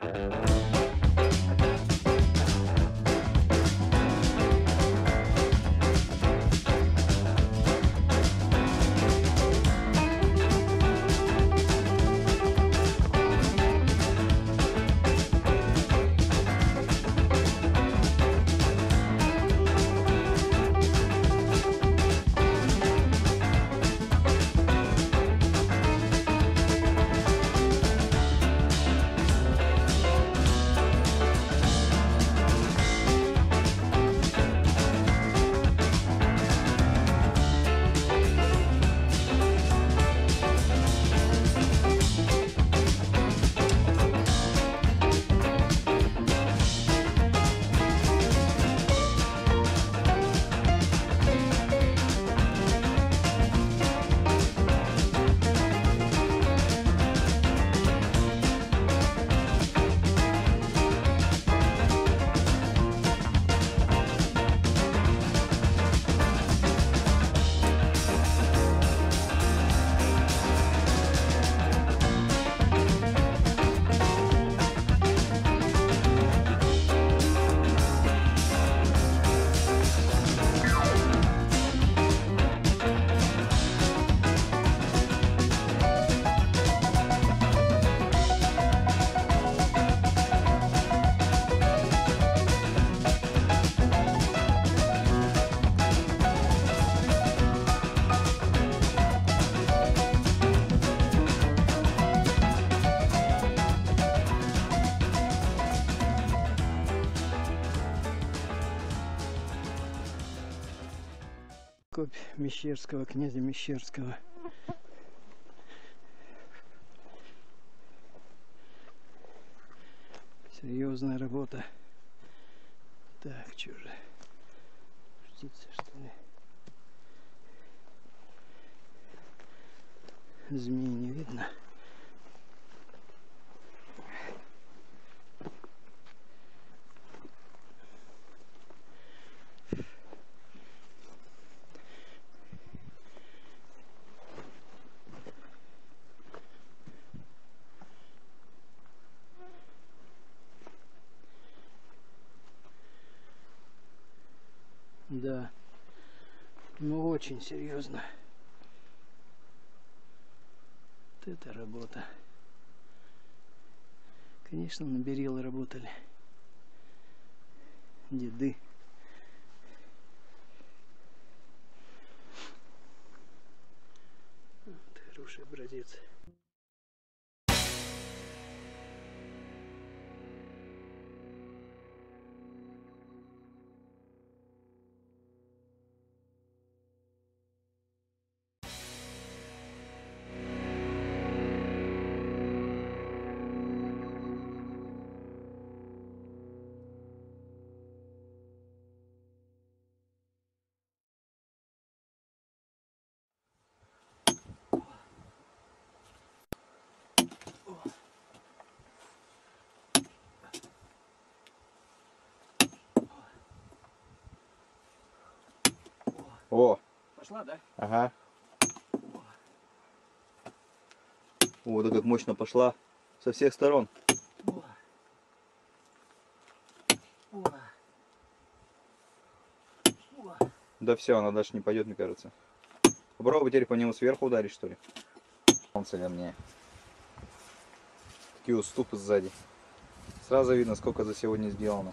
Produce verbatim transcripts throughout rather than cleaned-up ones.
Копь Мещерского, князя Мещерского. Серьезная работа. Так, что же? Птица, что ли? Змеи не видно. Да, ну очень серьезно. Вот это работа. Конечно, на Берилы работали деды. Вот, хороший образец. О! Пошла, да? Ага. О, да как мощно пошла со всех сторон. О. О. О. Да все, она дальше не пойдет, мне кажется. Попробуй теперь по нему сверху ударить, что ли. Солнце вернее. Такие уступы сзади. Сразу видно, сколько за сегодня сделано.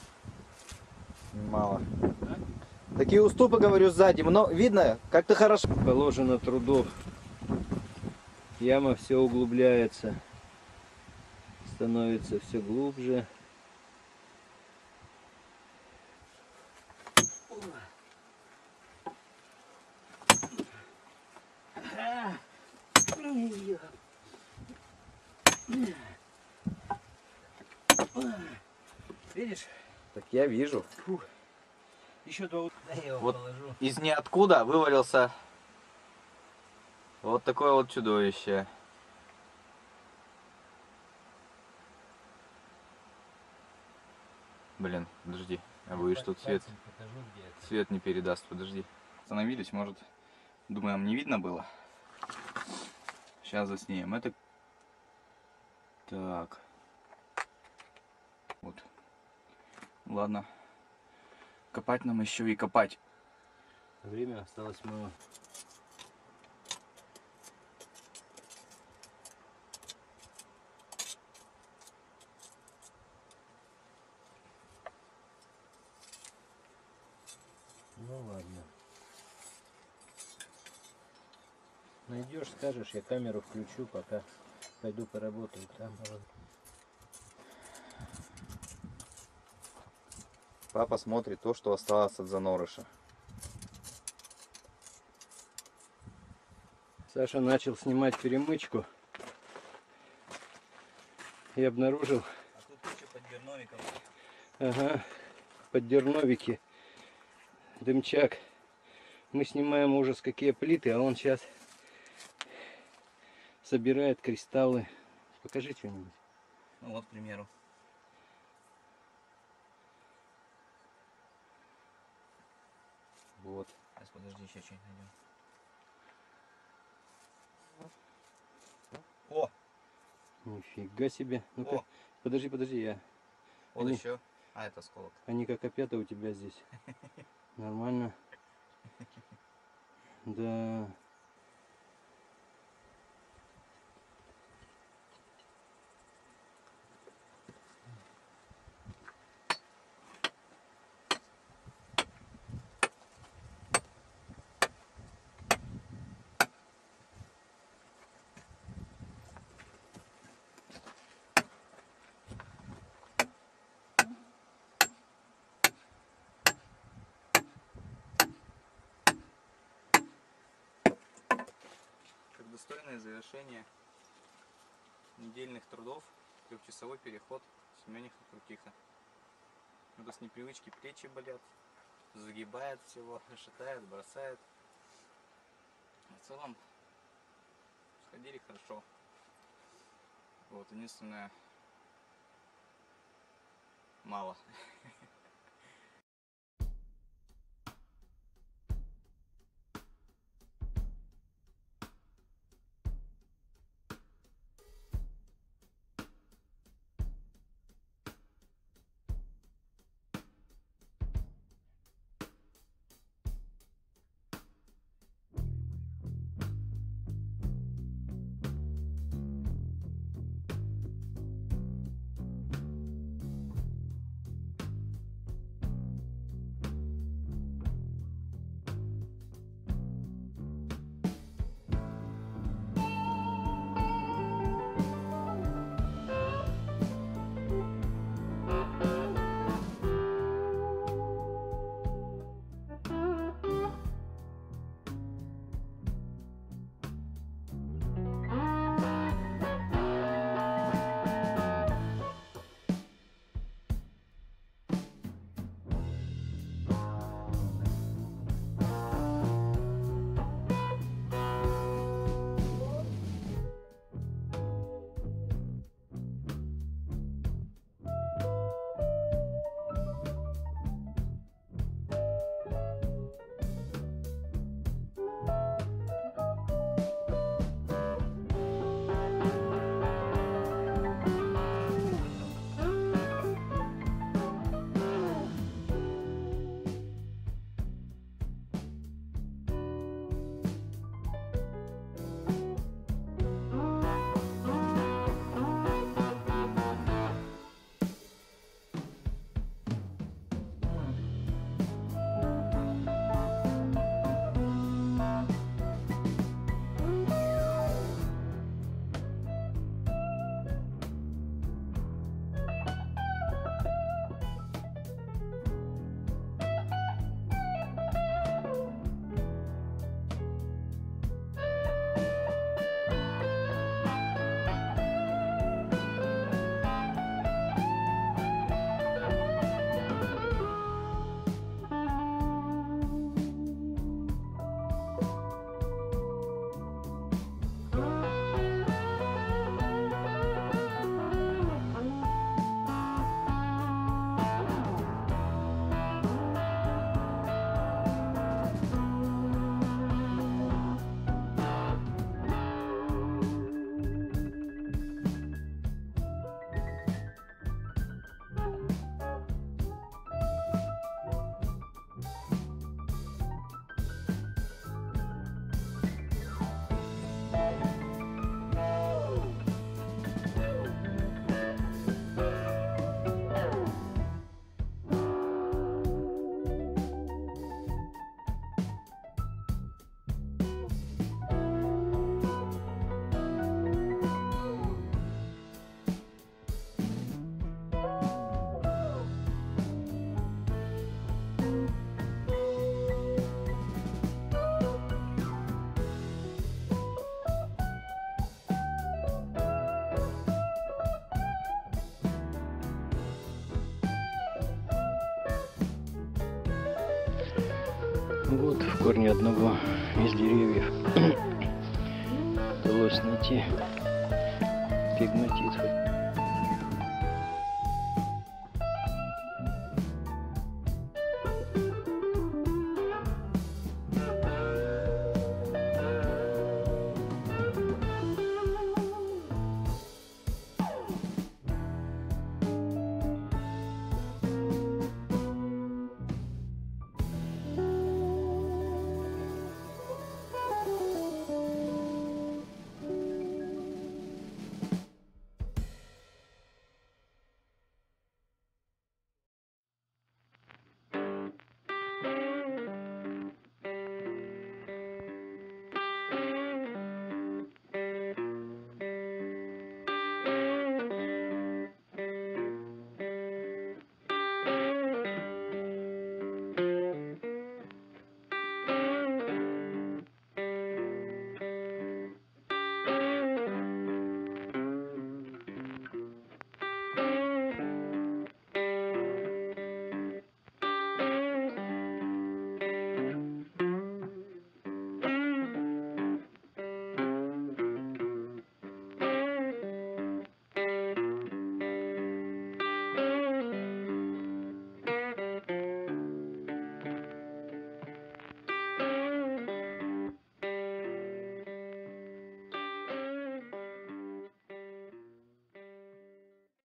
Мало. Такие уступы, говорю, сзади. Но видно, как-то хорошо. Положено трудов. Яма все углубляется. Становится все глубже. Видишь? Так я вижу. Фух. Еще два. Да, я его Вот положу. из ниоткуда вывалился вот такое вот чудовище. Блин, подожди, я боюсь, что цвет, цвет не передаст, подожди. Остановились, может, думаем, не видно было. Сейчас заснимем. Это так. Ладно. Копать нам еще и копать. Время осталось мало. Ну ладно. Найдешь, скажешь, я камеру включу, пока пойду поработаю там. Папа смотрит то, что осталось от занорыша. Саша начал снимать перемычку и обнаружил, А тут куча поддерновиков. ага, поддерновики, дымчак. Мы снимаем ужас какие плиты, а он сейчас собирает кристаллы. Покажи что-нибудь. Ну вот, к примеру. Вот. Сейчас, подожди, еще что-нибудь найдем. О! Нифига себе. Ну-ка, О! подожди, подожди, я. Вот Они- еще. А, это осколок. Они как опята у тебя здесь. Нормально. Да. Как достойное завершение недельных трудов, трехчасовой переход Семениха Крутиха. Это с непривычки плечи болят, загибает всего, шатает, бросает. В целом сходили хорошо. Вот, единственное, мало. Вот в корне одного из деревьев удалось найти пегматит.